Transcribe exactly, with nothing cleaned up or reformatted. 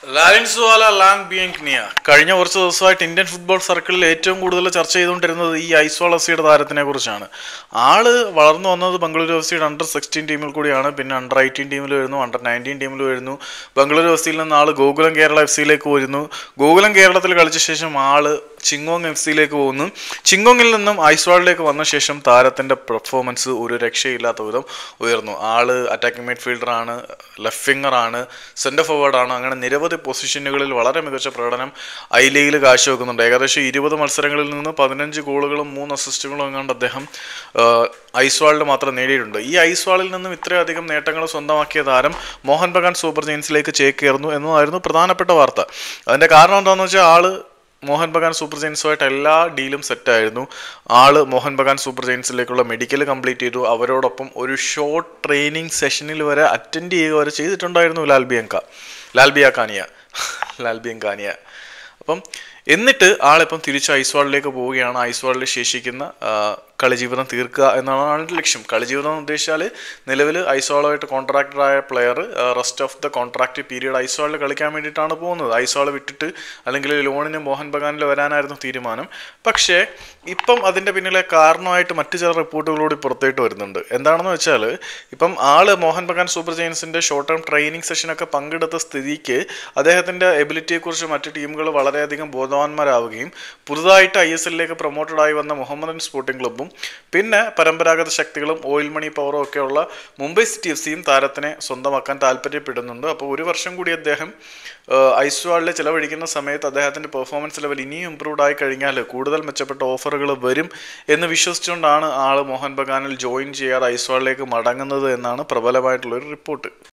Lalrinzuala Lang ബിയങ്ക്നിയ കഴിഞ്ഞ കുറച്ച് ദിവസമായിട്ട് ഇന്ത്യൻ ഫുട്ബോൾ സർക്കിളിൽ ഏറ്റവും കൂടുതൽ ചർച്ച ചെയ്തുകൊണ്ടിരുന്നത് ഈ ഐസ്വാൾ എഫ് സിയുടെ താരത്തിനെ കുറിച്ചാണ്. ആള് വളർന്നു വന്നത് ബംഗളൂരു എഫ് സിയുടെ അണ്ടർ സിക്സ്റ്റീൻ ടീമിൽ കൂടിയാണ്. പിന്നെ അണ്ടർ എയ്റ്റീൻ ടീമിൽ വരുന്നു, അണ്ടർ നയൻറ്റീൻ ടീമിൽ വരുന്നു. ബംഗളൂരു എഫ് സിയിൽ നിന്ന് ആള് ഗോകുലം കേരള എഫ് സിയിലേക്ക് വരുന്നു. ഗോകുലം കേരളത്തിൽ കളിച്ച ശേഷം ആള് ചിങ്ങോങ് എഫ് സിയിലേക്ക് പോകുന്നു. ചിങ്ങോങ്ങിൽ നിന്നും ഐസ്വാളിലേക്ക് വന്ന ശേഷം താരത്തിന്റെ പെർഫോമൻസ് ഒരു രക്ഷയില്ലാത്ത വിധം ഉയർന്നു. ആള് അറ്റാക്കിംഗ് മിഡ്ഫീൽഡറാണ്, ലെഫ്റ്റ് ഫിംഗറാണ്, സെന്റർ ഫോർവേഡാണ്. അങ്ങനെ നിരവധി പൊസിഷനുകളിൽ വളരെ മികച്ച പ്രകടനം ഐ ലീഗിൽ കാഴ്ചവെക്കുന്നുണ്ട്. ഏകദേശം ഇരുപത് മത്സരങ്ങളിൽ നിന്ന് പതിനഞ്ച് ഗോളുകളും മൂന്ന് അസിസ്റ്റുകളും എങ്ങാണ്ട് അദ്ദേഹം ഐസ്വാളിൽ മാത്രം നേടിയിട്ടുണ്ട്. ഈ ഐസ്വാളിൽ നിന്നും ഇത്രയധികം നേട്ടങ്ങൾ സ്വന്തമാക്കിയ താരം മോഹൻ ബഗാൻ സൂപ്പർ ജയൻസിലേക്ക് ചേക്കേറുന്നു എന്നതായിരുന്നു പ്രധാനപ്പെട്ട വാർത്ത. അതിന്റെ കാരണം എന്താണെന്ന് വെച്ചാൽ ആള് മോഹൻ ബഗാൻ സൂപ്പർ ജയൻസുമായിട്ട് എല്ലാ ഡീലും സെറ്റായിരുന്നു. ആള് മോഹൻ ബഗാൻ സൂപ്പർ ജയൻസിലേക്കുള്ള മെഡിക്കൽ കംപ്ലീറ്റ് ചെയ്തു. അവരോടൊപ്പം ഒരു ഷോർട്ട് ട്രെയിനിങ് സെഷനിൽ വരെ അറ്റൻഡ് ചെയ്യുക വരെ ചെയ്തിട്ടുണ്ടായിരുന്നു ലാൽബിയങ്ക ലാൽബിയാക്കാനിയ ലാൽബിയങ്കാനിയ അപ്പം എന്നിട്ട് ആളിപ്പം തിരിച്ച് ഐസ്വാളിലേക്ക് പോവുകയാണ്. ഐസ്വാളിൽ ശേഷിക്കുന്ന കളിജീവിതം തീർക്കുക എന്നാണ് ആളുടെ ലക്ഷ്യം. കളിജീവിതം എന്ന് ഉദ്ദേശിച്ചാൽ നിലവിൽ ഐസ്വാളുമായിട്ട് കോൺട്രാക്ടറായ player rest of the contract period ഐസ്വാളിൽ കളിക്കാൻ വേണ്ടിയിട്ടാണ് പോകുന്നത്. ഐസ്വാൾ വിട്ടിട്ട് അല്ലെങ്കിൽ ലോണിന് മോഹൻ ബഗാനിൽ വരാനായിരുന്നു തീരുമാനം. പക്ഷേ ഇപ്പം അതിൻ്റെ പിന്നിലെ കാരണമായിട്ട് മറ്റു ചില റിപ്പോർട്ടുകളോട് പുറത്തേട്ട് വരുന്നുണ്ട്. എന്താണെന്ന് വെച്ചാൽ ഇപ്പം ആള് മോഹൻ ബഗാൻ സൂപ്പർ ജയൻസിൻ്റെ ഷോർട്ട് ടേം ട്രെയിനിങ് സെഷനൊക്കെ പങ്കെടുത്ത സ്ഥിതിക്ക് അദ്ദേഹത്തിൻ്റെ എബിലിറ്റിയെക്കുറിച്ച് മറ്റ് ടീമുകൾ വളരെയധികം ബോധവാന്മാരാവുകയും പുതുതായിട്ട് ഐ എസ് എല്ലിലേക്ക് പ്രൊമോട്ടഡായി വന്ന മുഹമ്മദൻ സ്പോർട്ടിംഗ് ക്ലബ്ബും പിന്നെ പരമ്പരാഗത ശക്തികളും ഓയിൽ മണി പവറും ഒക്കെയുള്ള മുംബൈ സിറ്റി എഫ് സിയും താരത്തിനെ സ്വന്തമാക്കാൻ താല്പര്യപ്പെടുന്നുണ്ട്. അപ്പോൾ ഒരു വർഷം കൂടി അദ്ദേഹം ഐസ്വാളിൽ ചിലവഴിക്കുന്ന സമയത്ത് അദ്ദേഹത്തിൻ്റെ പെർഫോമൻസ് ലെവൽ ഇനിയും ഇമ്പ്രൂവ്ഡ് ആയി കഴിഞ്ഞാൽ കൂടുതൽ മെച്ചപ്പെട്ട ഓഫറുകൾ വരും എന്ന് വിശ്വസിച്ചുകൊണ്ടാണ് ആൾ മോഹൻ ബഗാനിൽ ജോയിൻ ചെയ്യാതെ ഐസ്വാളിലേക്ക് മടങ്ങുന്നത് എന്നാണ് പ്രബലമായിട്ടുള്ളൊരു റിപ്പോർട്ട്.